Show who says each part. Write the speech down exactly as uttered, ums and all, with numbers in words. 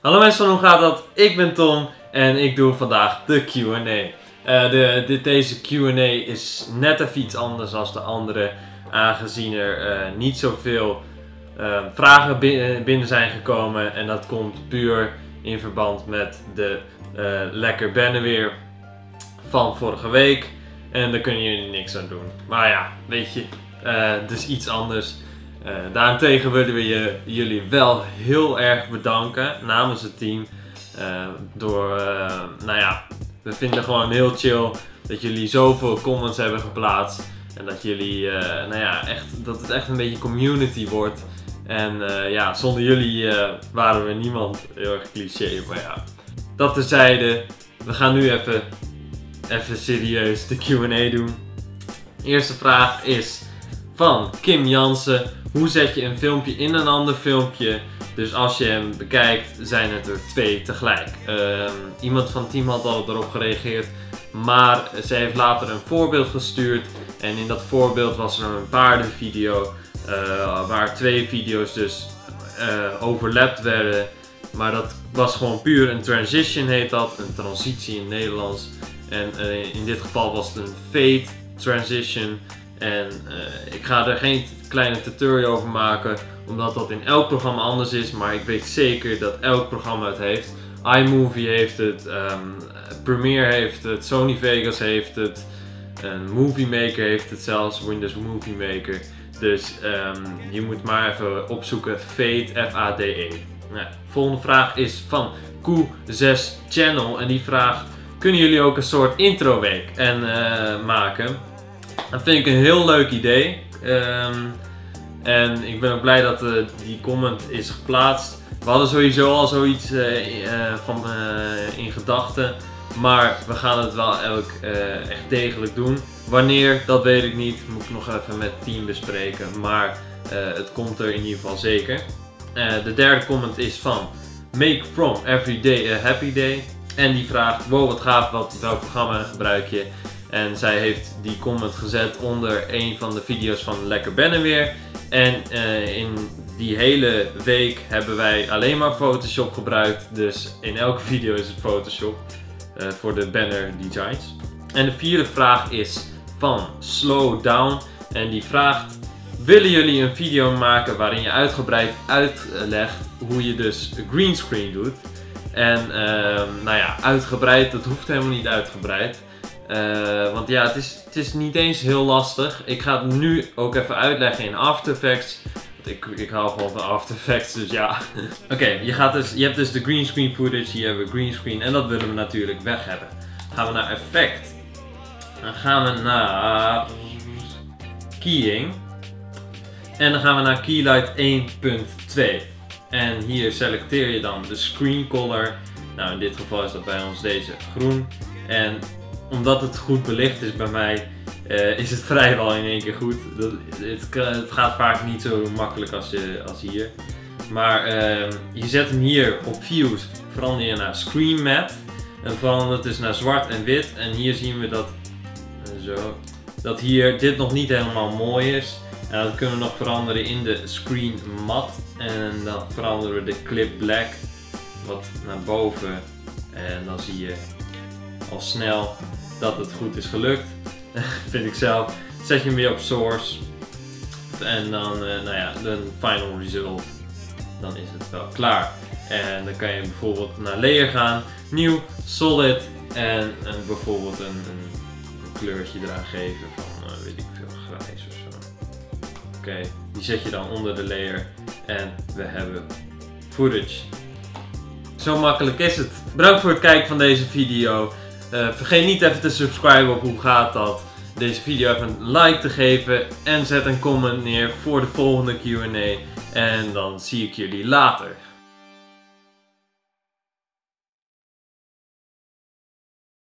Speaker 1: Hallo mensen, hoe gaat dat? Ik ben Tom en ik doe vandaag de Q en A. Uh, de, de, deze Q en A is net even iets anders dan de andere, aangezien er uh, niet zoveel uh, vragen binnen, binnen zijn gekomen. En dat komt puur in verband met de uh, Lekker Bennen weer van vorige week. En daar kunnen jullie niks aan doen. Maar ja, weet je, uh, dus iets anders. Uh, daarentegen willen we je, jullie wel heel erg bedanken namens het team. Uh, door, uh, nou ja, we vinden gewoon heel chill dat jullie zoveel comments hebben geplaatst. En dat jullie, uh, nou ja, echt, dat het echt een beetje community wordt. En uh, ja, zonder jullie uh, waren we niemand. Heel erg cliché, maar ja. Dat terzijde, we gaan nu even, even serieus de Q en A doen. De eerste vraag is van Kim Jansen. Hoe zet je een filmpje in een ander filmpje? Dus als je hem bekijkt, zijn het er twee tegelijk. Uh, iemand van het team had al erop gereageerd, maar ze heeft later een voorbeeld gestuurd. En in dat voorbeeld was er een paardenvideo, uh, waar twee video's dus uh, overlapt werden. Maar dat was gewoon puur een transition, heet dat, een transitie in het Nederlands. En uh, in dit geval was het een fade transition. En uh, ik ga er geen kleine tutorial over maken, omdat dat in elk programma anders is. Maar ik weet zeker dat elk programma het heeft. iMovie heeft het, um, Premiere heeft het, Sony Vegas heeft het, en Movie Maker heeft het zelfs, Windows Movie Maker. Dus um, je moet maar even opzoeken, Fade, F A D E. Nou, volgende vraag is van Q zes Channel en die vraagt: kunnen jullie ook een soort intro week en, uh, maken? Dat vind ik een heel leuk idee. Um, en ik ben ook blij dat uh, die comment is geplaatst. We hadden sowieso al zoiets uh, uh, van, uh, in gedachten. Maar we gaan het wel elk uh, echt degelijk doen. Wanneer, dat weet ik niet. Moet ik nog even met het team bespreken. Maar uh, het komt er in ieder geval zeker. Uh, de derde comment is van Make From Every Day a Happy Day. En die vraagt: wow, wat gaaf, wat, welk programma gebruik je? En zij heeft die comment gezet onder een van de video's van Lekker Bennen weer. En uh, in die hele week hebben wij alleen maar Photoshop gebruikt. Dus in elke video is het Photoshop uh, voor de banner designs. En de vierde vraag is van Slow Down. En die vraagt: willen jullie een video maken waarin je uitgebreid uitlegt hoe je dus greenscreen doet? En uh, nou ja, uitgebreid, dat hoeft helemaal niet uitgebreid. Uh, want ja, het is, het is niet eens heel lastig. Ik ga het nu ook even uitleggen in After Effects. Want ik, ik hou gewoon van After Effects, dus ja. Oké, okay, je, dus, je hebt dus de greenscreen footage, hier hebben we greenscreen en dat willen we natuurlijk weg hebben. Dan gaan we naar Effect. Dan gaan we naar Keying. En dan gaan we naar Keylight één punt twee. En hier selecteer je dan de screen color. Nou, in dit geval is dat bij ons deze groen. En omdat het goed belicht is bij mij, uh, is het vrijwel in één keer goed. Dat, het, het gaat vaak niet zo makkelijk als, je, als hier. Maar uh, je zet hem hier op Views, verander je naar Screen Matte. En verander het dus naar zwart en wit. En hier zien we dat, uh, zo, dat hier dit nog niet helemaal mooi is. En dat kunnen we nog veranderen in de Screen Matte. En dan veranderen we de Clip Black wat naar boven. En dan zie je al snel dat het goed is gelukt. Vind ik zelf. Zet je hem weer op Source. En dan, uh, nou ja, de final result. Dan is het wel klaar. En dan kan je bijvoorbeeld naar Layer gaan. Nieuw, Solid. En, en bijvoorbeeld een, een, een kleurtje eraan geven van, uh, weet ik veel, grijs of zo. Oké, okay, die zet je dan onder de layer. En we hebben footage. Zo makkelijk is het. Bedankt voor het kijken van deze video. Uh, vergeet niet even te subscriben op Hoe Gaat Dat. Deze video even een like te geven. En zet een comment neer voor de volgende Q en A. En dan zie ik jullie later.